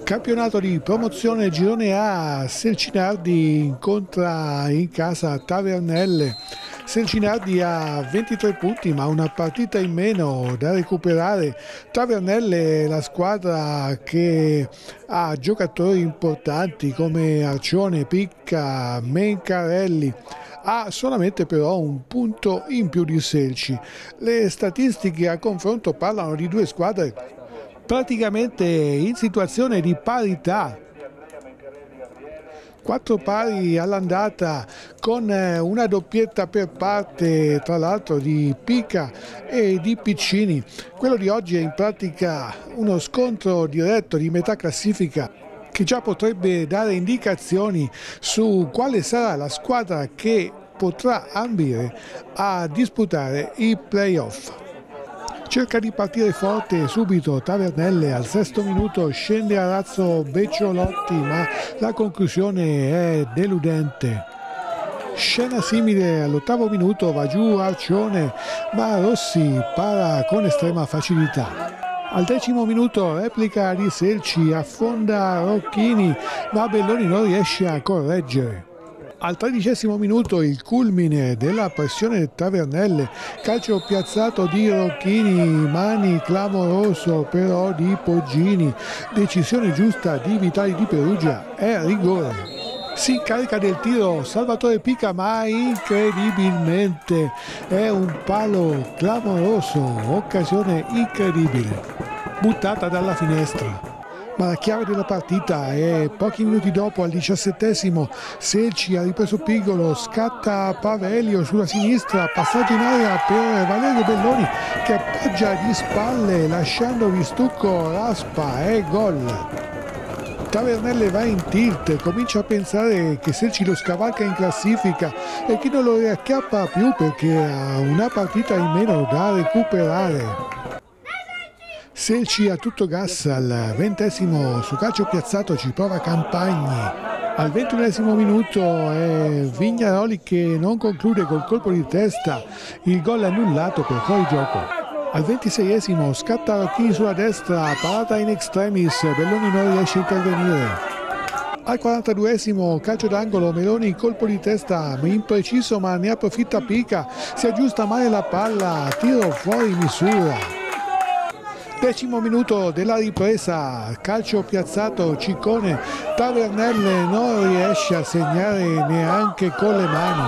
Campionato di promozione Girone A, Selcinardi incontra in casa Tavernelle. Selcinardi ha 23 punti ma una partita in meno da recuperare. Tavernelle è la squadra che ha giocatori importanti come Arcione, Picca, Mencarelli. Ha solamente però un punto in più di Selci. Le statistiche a confronto parlano di due squadre praticamente in situazione di parità. 4 pari all'andata con una doppietta per parte tra l'altro di Pica e di Piccini. Quello di oggi è in pratica uno scontro diretto di metà classifica che già potrebbe dare indicazioni su quale sarà la squadra che potrà ambire a disputare i playoff. Cerca di partire forte subito Tavernelle, al 6° minuto scende a razzo Becciolotti ma la conclusione è deludente. Scena simile all'8° minuto, va giù Arcione ma Rossi para con estrema facilità. Al 10° minuto replica di Selci, affonda Rocchini ma Belloni non riesce a correggere. Al 13° minuto il culmine della pressione Tavernelle, calcio piazzato di Rocchini, mani clamoroso però di Poggini, decisione giusta di Vitali di Perugia, è rigore. Si carica del tiro Salvatore Pica ma incredibilmente è un palo clamoroso, occasione incredibile, buttata dalla finestra. Ma la chiave della partita è pochi minuti dopo, al 17°, Selci ha ripreso Pigolo, scatta Pavelio sulla sinistra, passaggio in area per Valerio Belloni che appoggia di spalle lasciando di stucco Raspa e gol. Tavernelle va in tilt, comincia a pensare che Selci lo scavalca in classifica e che non lo riacchiappa più perché ha una partita in meno da recuperare. Selci a tutto gas al 20° su calcio piazzato ci prova Campagni. Al 21° minuto è Vignaroli che non conclude col colpo di testa, il gol è annullato per fuorigioco. Al 26° scatta Rocchini sulla destra, parata in extremis, Belloni non riesce a intervenire. Al 42° calcio d'angolo, Meloni colpo di testa impreciso ma ne approfitta Pica, si aggiusta male la palla, tiro fuori misura. 10° minuto della ripresa, calcio piazzato Ciccone, Tavernelle non riesce a segnare neanche con le mani.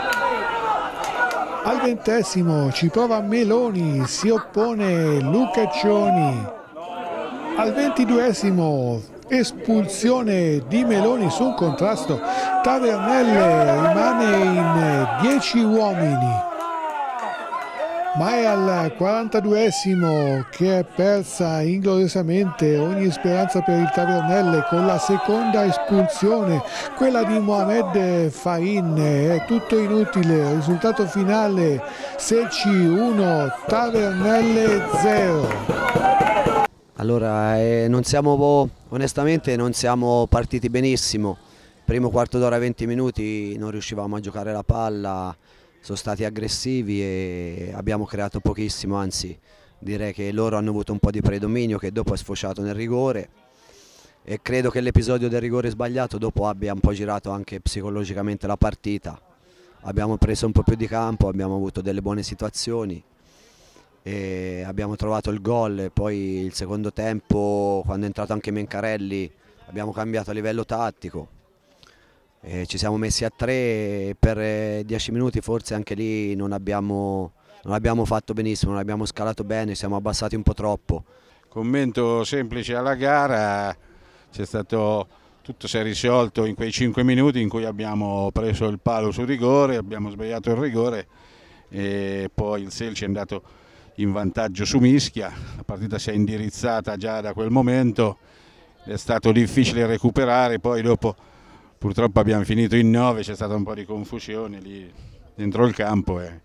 Al 20° ci prova Meloni, si oppone Lucaccioni. Al 22° espulsione di Meloni su un contrasto, Tavernelle rimane in 10 uomini. Ma è al 42° che è persa ingloriosamente ogni speranza per il Tavernelle con la seconda espulsione, quella di Mohamed Fahin. È tutto inutile, risultato finale Selci 1, Tavernelle 0. Allora, onestamente non siamo partiti benissimo. Primo quarto d'ora, 20 minuti, non riuscivamo a giocare la palla. Sono stati aggressivi e abbiamo creato pochissimo, anzi direi che loro hanno avuto un po' di predominio che dopo è sfociato nel rigore e credo che l'episodio del rigore sbagliato dopo abbia un po' girato anche psicologicamente la partita. Abbiamo preso un po' più di campo, abbiamo avuto delle buone situazioni e abbiamo trovato il gol e poi il secondo tempo, quando è entrato anche Mencarelli, abbiamo cambiato a livello tattico. Ci siamo messi a 3 e per 10 minuti forse anche lì non abbiamo fatto benissimo, non abbiamo scalato bene, siamo abbassati un po' troppo. Commento semplice alla gara, tutto si è risolto in quei 5 minuti in cui abbiamo preso il palo sul rigore, abbiamo sbagliato il rigore e poi il Selci è andato in vantaggio su Mischia, la partita si è indirizzata già da quel momento, è stato difficile recuperare, poi dopo purtroppo abbiamo finito in 9, c'è stata un po' di confusione lì dentro il campo e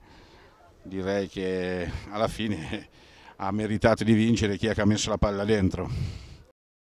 direi che alla fine ha meritato di vincere chi ha messo la palla dentro.